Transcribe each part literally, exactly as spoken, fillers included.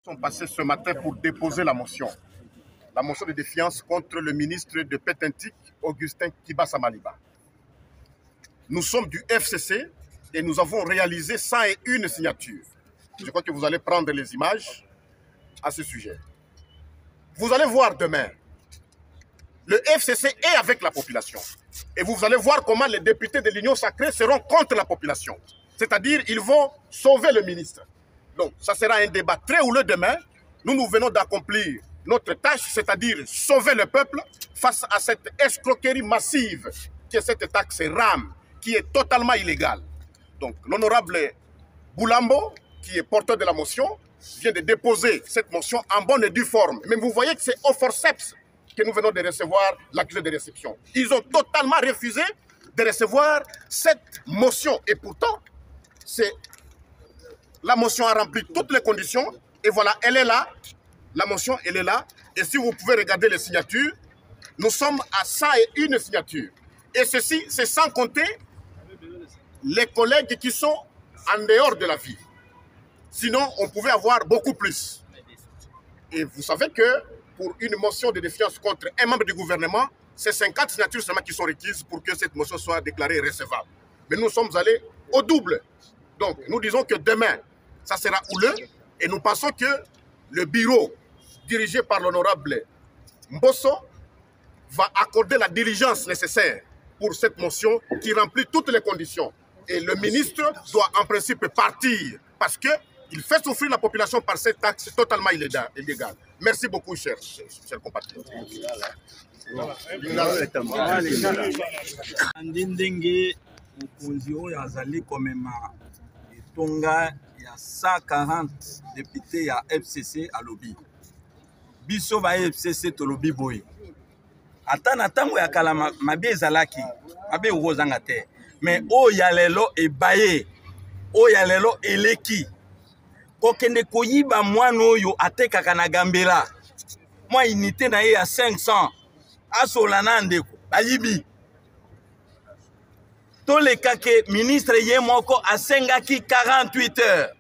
sont passés ce matin pour déposer la motion. La motion de défiance contre le ministre de Pétentique, Augustin Kibasa Maliba. Nous sommes du F C C et nous avons réalisé cent et une signatures. Je crois que vous allez prendre les images à ce sujet. Vous allez voir demain, le F C C est avec la population. Et vous allez voir comment les députés de l'Union sacrée seront contre la population. C'est-à-dire, ils vont sauver le ministre. Donc, ça sera un débat très houleux demain. Nous, nous venons d'accomplir notre tâche, c'est-à-dire sauver le peuple face à cette escroquerie massive qui est cette taxe RAM, qui est totalement illégale. Donc, l'honorable Boulambo, qui est porteur de la motion, vient de déposer cette motion en bonne et due forme. Mais vous voyez que c'est au forceps que nous venons de recevoir l'accusé de réception. Ils ont totalement refusé de recevoir cette motion. Et pourtant, c'est la motion a rempli toutes les conditions. Et voilà, elle est là. La motion, elle est là. Et si vous pouvez regarder les signatures, nous sommes à cent et une signatures. Et ceci, c'est sans compter les collègues qui sont en dehors de la ville. Sinon, on pouvait avoir beaucoup plus. Et vous savez que pour une motion de défiance contre un membre du gouvernement, c'est cinquante signatures seulement qui sont requises pour que cette motion soit déclarée recevable. Mais nous sommes allés au double. Donc, nous disons que demain, ça sera houleux. Et nous pensons que le bureau dirigé par l'honorable Mbosso va accorder la diligence nécessaire pour cette motion qui remplit toutes les conditions. Et le ministre doit en principe partir parce qu'il fait souffrir la population par cette taxe totalement illégale. Merci beaucoup, chers, chers compatriotes. cent quarante députés à F C C à lobby. Biso ba F C C to lobby boy. Atana tango ya kala mabe ezalaki, mabe urozanga te. Mais o ya lelo e baye, o ya lelo eleki. Kokende koyiba mwana oyo atekaka na Gambela. Moi unité na ye ya cinq cents. Asolana ndeko, bayibi. Tous les cas que ministre Yemoko a sengaki quarante-huit heures.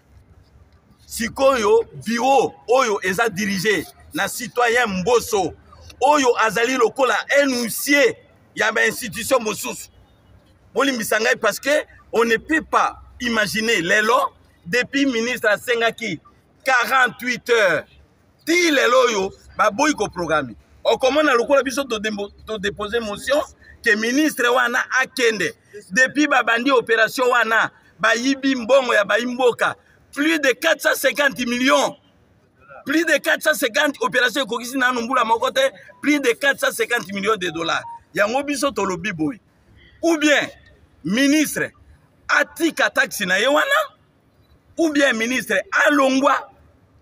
Sikoyo bureau oyo eza dirigé na citoyen Mbosso oyo azali lokola énoncier ya ba institution mosusu. Boli misangai parce que on ne peut pas imaginer lelo depuis ministre a sengaki quarante-huit heures. Ti lelo yo ba boy ko programme. O comment na lokola biso to déposer motion que ministre wana akende depuis babandi opération wana bayibi mbongo ya baimboka plus de quatre cent cinquante millions, plus de quatre cent cinquante opérations kokisi na numbula mokote, plus de quatre cent cinquante millions de dollars. Yango biso to lobi boy. Ou bien ministre atika taxi na yewana, ou bien ministre alongwa.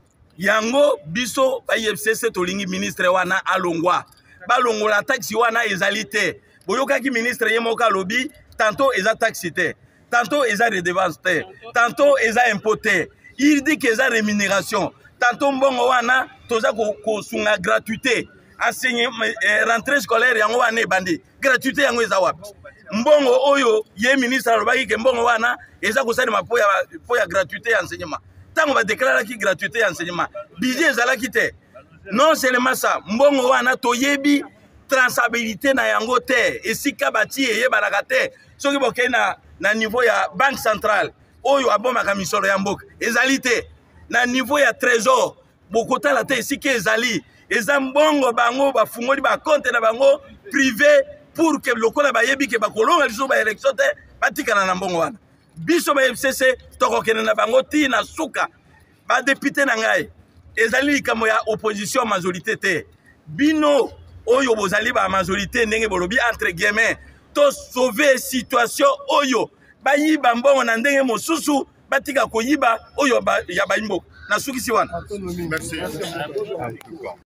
Yango biso ba F C C to lingi ministre wana alongwa. Balongo la taxi wana ezalité. Boyoka ki ministre yemoka lobby, tantôt eza taxité, tantôt eza redevance, tantôt eza impoté. Il dit que eza rémunération. Tantôt mbongo wana toza ko sunga gratuité. Enseignement rentrée scolaire yango wana bandi. Gratuité yango eza wapi? Mbongo oyo ye ministre alobaki ke mbongo wana eza ko sali mapo ya po ya gratuité enseignement. Tango ba déclarer ki gratuité enseignement. Budget ezalaki te. Non seulement ça, mbongo wana toyebi transabilité na yango te esika bati eye barakate soki boke na na niveau ya banque centrale oyo abomaka misolo ya mboka ezali te na niveau ya trésor bokota la te esika ezali eza mbongo bango bafungoli ba compte na bango privé pour que lokola bayebi ke bakolonga liso ba élection te batikana na mbongo wana biso ba F C C tokokena na bango ti na suka ba député na ngai ezali likamo ya opposition majorité te bino oyo bozali ba majorité ndenge bolobi entre guillemets to sauver situation oyo bayiba mbongo na ndenge mosusu batika koyiba oyo ba, ya baimbo na sukisi wana. Merci.